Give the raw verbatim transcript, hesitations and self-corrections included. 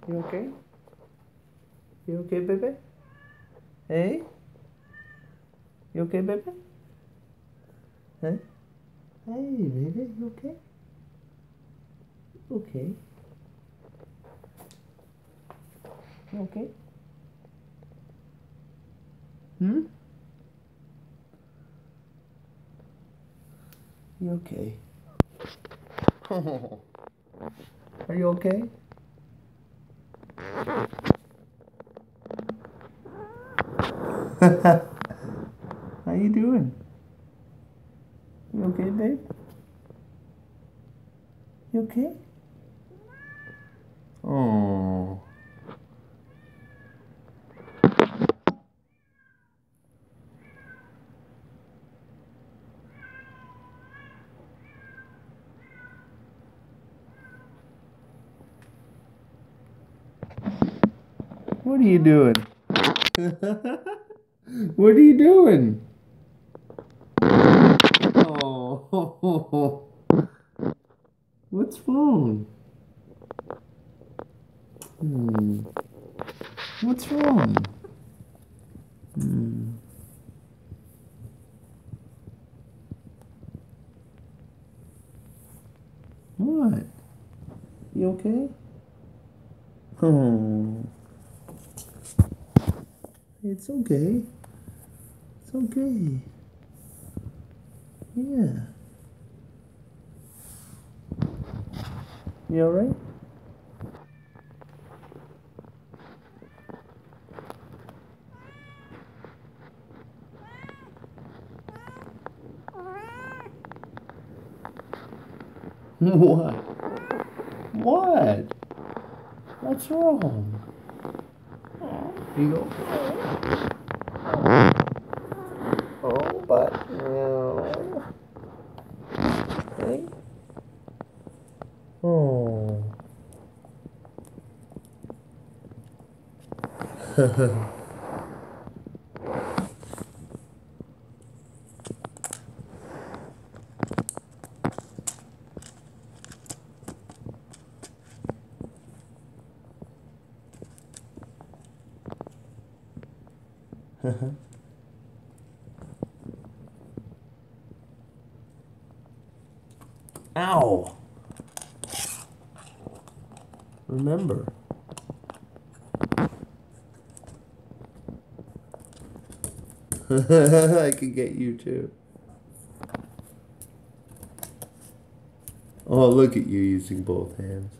You okay? You okay, baby? Hey? You okay, baby? Huh? Hey, baby, you okay? Okay. You okay? Hmm? You okay? Are you okay? How you doing? You okay, babe? You okay? Oh. What are you doing? What are you doing? Oh. What's wrong? Hmm. What's wrong? Hmm. What? You okay? Oh. It's okay. It's okay. Yeah. You alright? What? What? What's wrong? You go. Oh, but no. Hey. Oh. Ow. Remember. I could get you too. Oh, look at you using both hands.